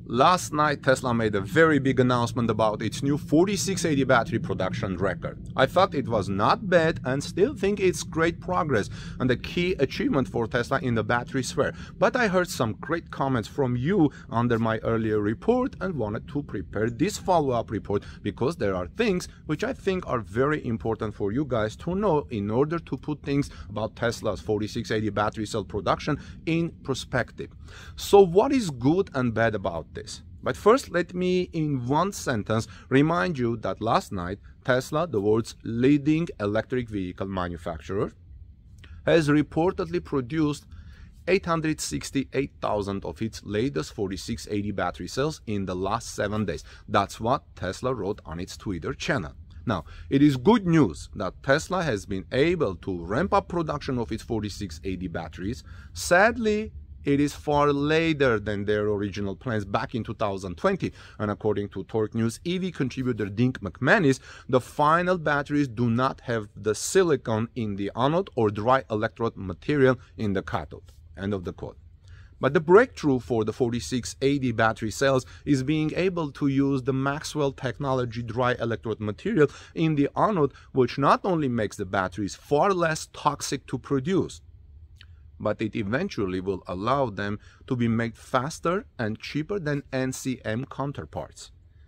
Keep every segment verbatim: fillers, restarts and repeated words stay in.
Last night, Tesla made a very big announcement about its new forty-six eighty battery production record. I thought it was not bad and still think it's great progress and a key achievement for Tesla in the battery sphere. But I heard some great comments from you under my earlier report and wanted to prepare this follow-up report because there are things which I think are very important for you guys to know in order to put things about Tesla's forty-six eighty battery cell production in perspective. So what is good and bad about this? But first, let me in one sentence remind you that last night Tesla, the world's leading electric vehicle manufacturer, has reportedly produced eight hundred sixty-eight thousand of its latest forty-six eighty battery cells in the last seven days. That's what Tesla wrote on its Twitter channel. Now, it is good news that Tesla has been able to ramp up production of its forty-six eighty batteries. Sadly, it is far later than their original plans back in two thousand twenty, and according to Torque News E V contributor Dean Mcmanis, the final batteries do not have the silicon in the anode or dry electrode material in the cathode. End of the quote. But the breakthrough for the forty-six eighty battery cells is being able to use the Maxwell technology dry electrode material in the anode, which not only makes the batteries far less toxic to produce, but it eventually will allow them to be made faster and cheaper than N C M counterparts.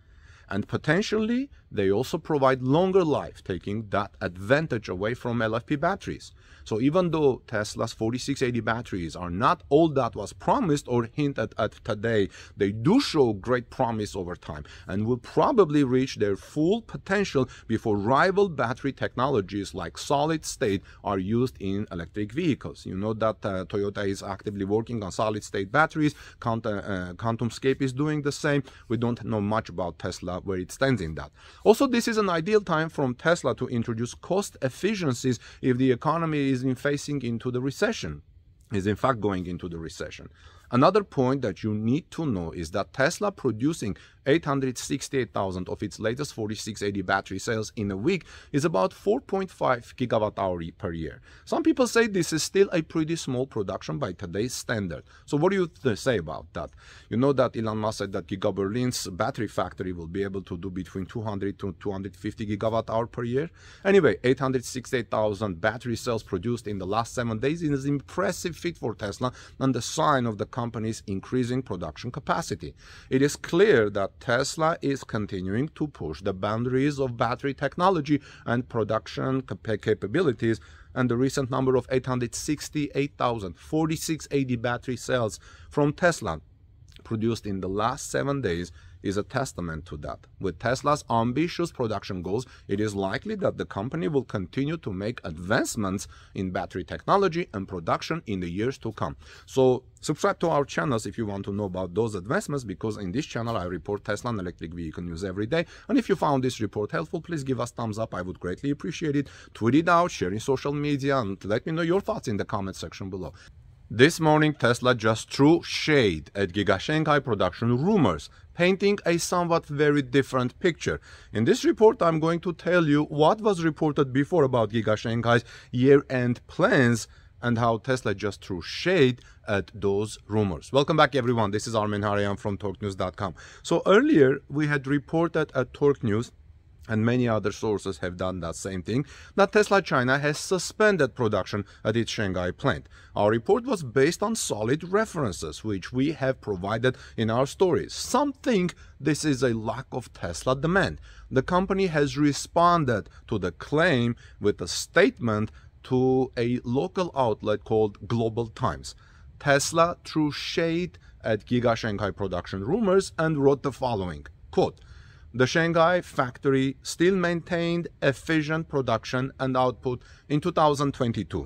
And potentially, they also provide longer life, taking that advantage away from L F P batteries. So even though Tesla's forty-six eighty batteries are not all that was promised or hinted at today, they do show great promise over time and will probably reach their full potential before rival battery technologies like solid state are used in electric vehicles. You know that uh, Toyota is actively working on solid state batteries. Quant uh, QuantumScape is doing the same. We don't know much about Tesla where it stands in that. Also, this is an ideal time from Tesla to introduce cost efficiencies if the economy is in facing into the recession, is in fact going into the recession. Another point that you need to know is that Tesla producing eight hundred sixty-eight thousand of its latest forty-six eighty battery cells in a week is about four point five gigawatt hour per year. Some people say this is still a pretty small production by today's standard. So what do you th say about that? You know that Elon Musk said that Giga Berlin's battery factory will be able to do between two hundred to two hundred fifty gigawatt hour per year. Anyway, eight hundred sixty-eight thousand battery cells produced in the last seven days is an impressive feat for Tesla and the sign of the company's increasing production capacity. It is clear that Tesla is continuing to push the boundaries of battery technology and production cap capabilities, and the recent number of eight hundred sixty-eight thousand forty-six eighty battery cells from Tesla produced in the last seven days is a testament to that. With Tesla's ambitious production goals, it is likely that the company will continue to make advancements in battery technology and production in the years to come. So subscribe to our channels if you want to know about those advancements, because in this channel I report Tesla and electric vehicle news every day. And if you found this report helpful, please give us thumbs up. I would greatly appreciate it. Tweet it out, share in social media, and let me know your thoughts in the comment section below. This morning, Tesla just threw shade at Giga Shanghai production rumors, painting a somewhat very different picture. In this report, I'm going to tell you what was reported before about Giga Shanghai's year-end plans and how Tesla just threw shade at those rumors. Welcome back, everyone. This is Armen Harayan from Torque News dot com. So earlier, we had reported at Torque News, and many other sources have done that same thing, that Tesla China has suspended production at its Shanghai plant. Our report was based on solid references, which we have provided in our stories. Some think this is a lack of Tesla demand. The company has responded to the claim with a statement to a local outlet called Global Times. Tesla threw shade at Giga Shanghai production rumors and wrote the following, quote, "The Shanghai factory still maintained efficient production and output in two thousand twenty-two.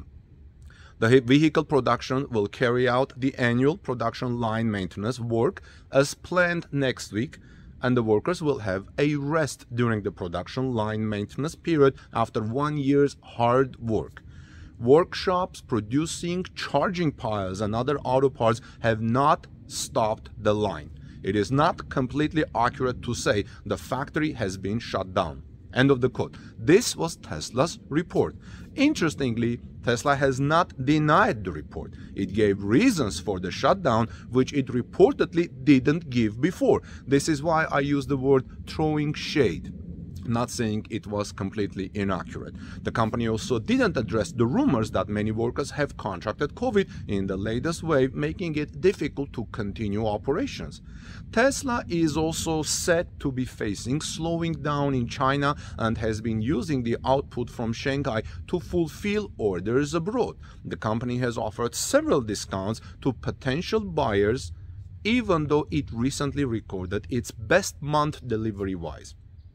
The vehicle production will carry out the annual production line maintenance work as planned next week, and the workers will have a rest during the production line maintenance period after one year's hard work. Workshops producing charging piles and other auto parts have not stopped the line. It is not completely accurate to say the factory has been shut down." End of the quote. This was Tesla's report. Interestingly, Tesla has not denied the report. It gave reasons for the shutdown, which it reportedly didn't give before. This is why I use the word throwing shade, not saying it was completely inaccurate. The company also didn't address the rumors that many workers have contracted COVID in the latest wave, making it difficult to continue operations. Tesla is also said to be facing slowing down in China and has been using the output from Shanghai to fulfill orders abroad. The company has offered several discounts to potential buyers, even though it recently recorded its best month delivery-wise.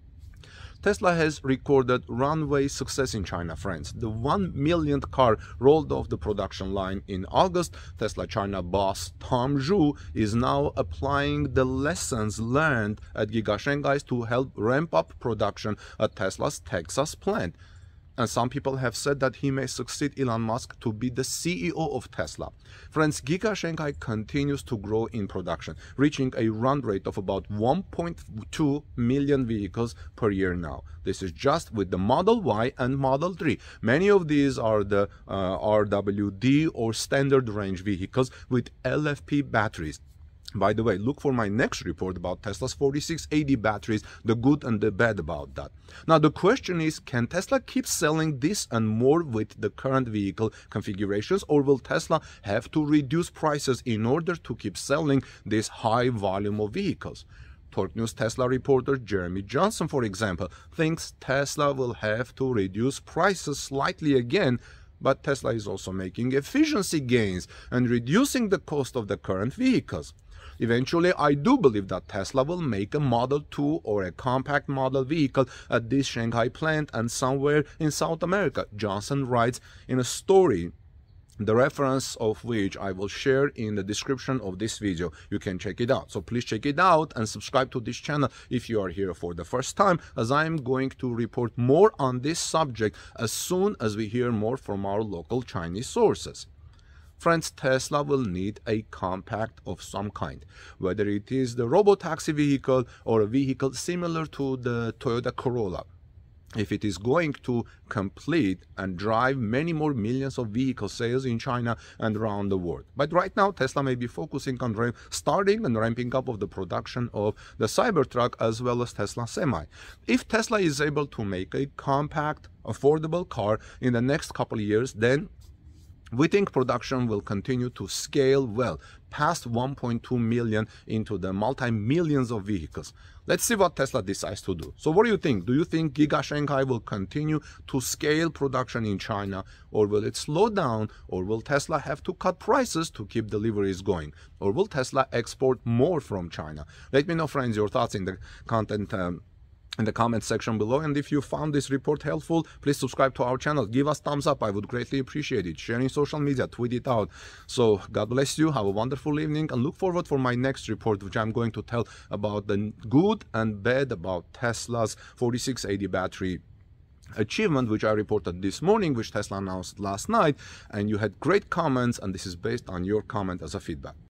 Tesla has recorded runway success in China, friends. The one millionth car rolled off the production line in August. Tesla China boss Tom Zhu is now applying the lessons learned at Giga Shanghai to help ramp up production at Tesla's Texas plant. And some people have said that he may succeed Elon Musk to be the C E O of Tesla. Friends, Giga Shanghai continues to grow in production, reaching a run rate of about one point two million vehicles per year now. This is just with the Model Y and Model three. Many of these are the uh, R W D or standard range vehicles with L F P batteries. By the way, look for my next report about Tesla's forty-six eighty batteries, the good and the bad about that. Now the question is, can Tesla keep selling this and more with the current vehicle configurations, or will Tesla have to reduce prices in order to keep selling this high volume of vehicles? Torque News Tesla reporter Jeremy Johnson, for example, thinks Tesla will have to reduce prices slightly again, but Tesla is also making efficiency gains and reducing the cost of the current vehicles. Eventually, I do believe that Tesla will make a Model two or a compact model vehicle at this Shanghai plant and somewhere in South America, Johnson writes in a story, the reference of which I will share in the description of this video. You can check it out. So please check it out and subscribe to this channel if you are here for the first time, as I am going to report more on this subject as soon as we hear more from our local Chinese sources. Friends, Tesla will need a compact of some kind, whether it is the robotaxi vehicle or a vehicle similar to the Toyota Corolla, if it is going to complete and drive many more millions of vehicle sales in China and around the world. But right now, Tesla may be focusing on starting and ramping up of the production of the Cybertruck as well as Tesla Semi. If Tesla is able to make a compact, affordable car in the next couple of years, then we think production will continue to scale well, past one point two million into the multi-millions of vehicles. Let's see what Tesla decides to do. So what do you think? Do you think Giga Shanghai will continue to scale production in China, or will it slow down, or will Tesla have to cut prices to keep deliveries going, or will Tesla export more from China? Let me know, friends, your thoughts in the content um, in the comment section below, and if you found this report helpful, please subscribe to our channel, give us thumbs up, I would greatly appreciate it. Share in social media, tweet it out. So God bless you, have a wonderful evening, and look forward for my next report, which I'm going to tell about the good and bad about Tesla's forty-six eighty battery achievement, which I reported this morning, which Tesla announced last night, and you had great comments, and this is based on your comment as a feedback.